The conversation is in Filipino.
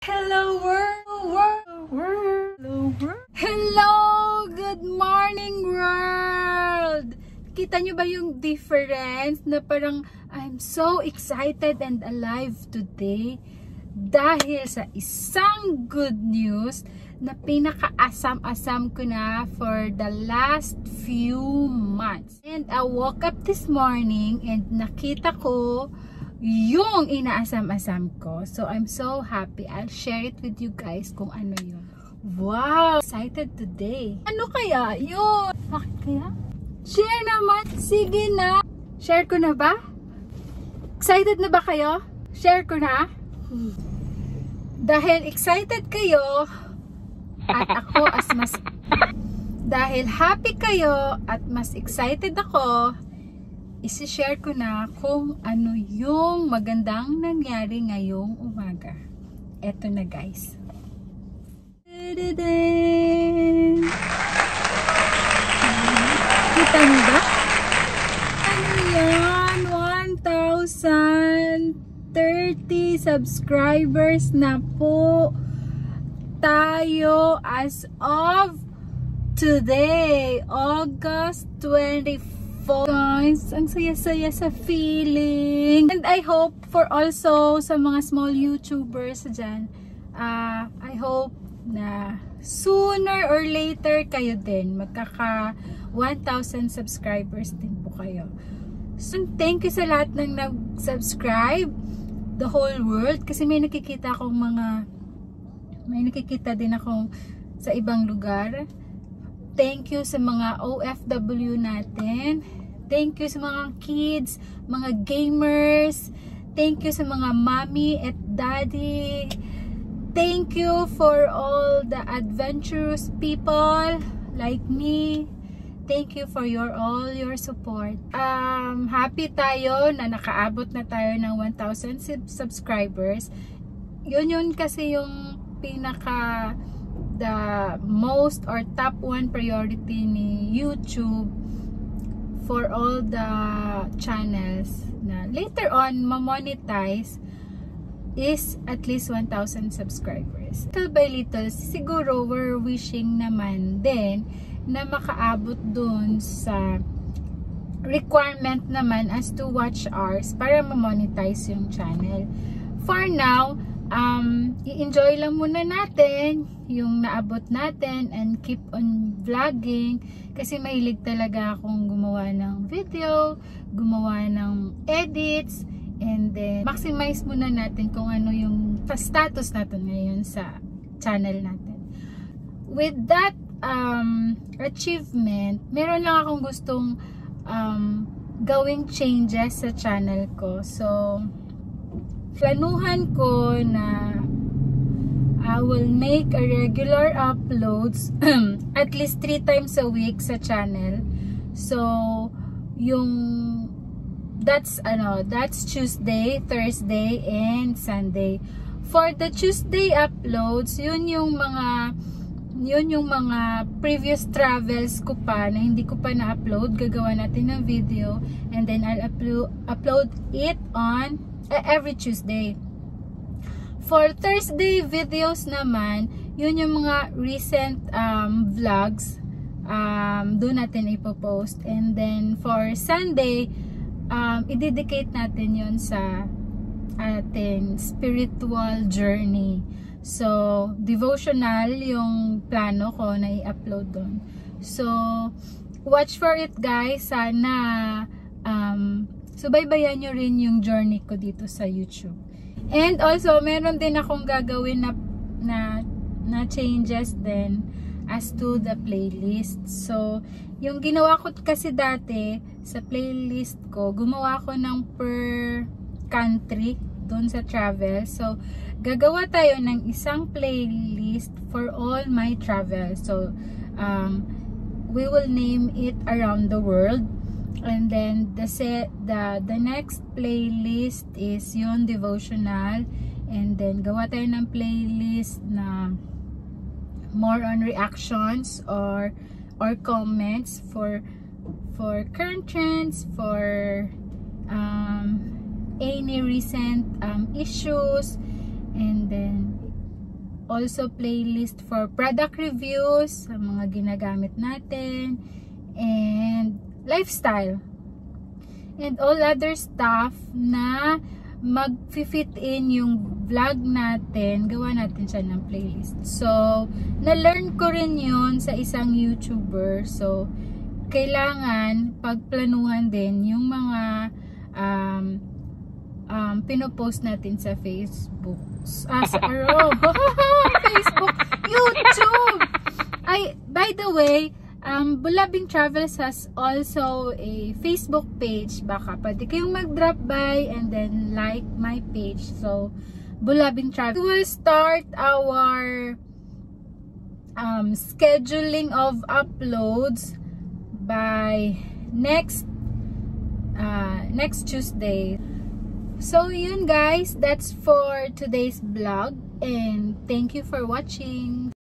Hello world! Hello! Good morning world! Kita nyo ba yung difference na parang I'm so excited and alive today dahil sa isang good news na pinaka-asam-asam ko na for the last few months. And I woke up this morning and nakita ko yung inaasam-asam ko. So, I'm so happy. I'll share it with you guys kung ano yun. Wow! Excited today. Ano kaya yun? Bakit kaya? Share naman! Sige na! Share ko na ba? Excited na ba kayo? Share ko na? Dahil excited kayo at ako as mas... Dahil happy kayo at mas excited ako, isi-share ko na kung ano yung magandang nangyari ngayong umaga. Eto na guys. Kita niyo ba? Ano yan? 1,030 subscribers na po tayo as of today, August 24. Guys, ang saya-saya sa feeling. And I hope for also sa mga small YouTubers dyan, I hope na sooner or later kayo din magkaka 1,000 subscribers din po kayo. So, thank you sa lahat ng nag-subscribe, the whole world, kasi may nakikita din akong sa ibang lugar. Thank you sa mga OFW natin. Thank you sa mga kids, mga gamers. Thank you sa mga mommy at daddy. Thank you for all the adventurous people like me. Thank you for all your support. Happy tayo na nakaabot na tayo ng 1,000 subscribers. Yun kasi yung pinaka the most or top 1 priority ni YouTube for all the channels na later on ma-monetize is at least 1,000 subscribers. Little by little, siguro we're wishing naman din na makaabot dun sa requirement naman as to watch hours para ma-monetize yung channel. For now, i-enjoy lang muna natin yung naabot natin and keep on vlogging kasi mahilig talaga akong gumawa ng video, gumawa ng edits, and then maximize muna natin kung ano yung status natin ngayon sa channel natin. With that achievement, meron lang akong gustong gawing changes sa channel ko. So, planuhan ko na I will make a regular uploads at least 3 times a week sa channel. So, that's Tuesday, Thursday, and Sunday. For the Tuesday uploads, yun yung mga previous travels ko pa na hindi ko pa na-upload. Gagawa natin ng video and then I'll upload it on every Tuesday. For Thursday videos naman, yun yung mga recent vlogs, doon natin ipopost. And then for Sunday, i-dedicate natin yun sa ating spiritual journey. So, devotional yung plano ko na i-upload doon. So, watch for it guys. Sana subaybayan nyo rin yung journey ko dito sa YouTube. And also, meron din akong gagawin na changes din as to the playlist. So, yung ginawa ko kasi dati sa playlist ko, gumawa ko ng per country doon sa travel. So, gagawa tayo ng isang playlist for all my travel. So, we will name it Around the World. And then the next playlist is yung devotional, and then gawa tayo ng playlist na more on reactions or comments for current trends, for any recent issues, and then also playlist for product reviews, sa mga ginagamit natin, and lifestyle. And all other stuff na mag-fit in yung vlog natin, gawa natin siya ng playlist. So, na-learn ko rin yun sa isang YouTuber. So, kailangan pagplanuhan din yung mga pinopost natin sa Facebook. Facebook, YouTube! By the way, Bulabing Travels has also a Facebook page. Baka pwede kayong mag-drop by and then like my page. So, Bulabing Travels. We will start our scheduling of uploads by next Tuesday. So yun guys, that's for today's vlog, and thank you for watching.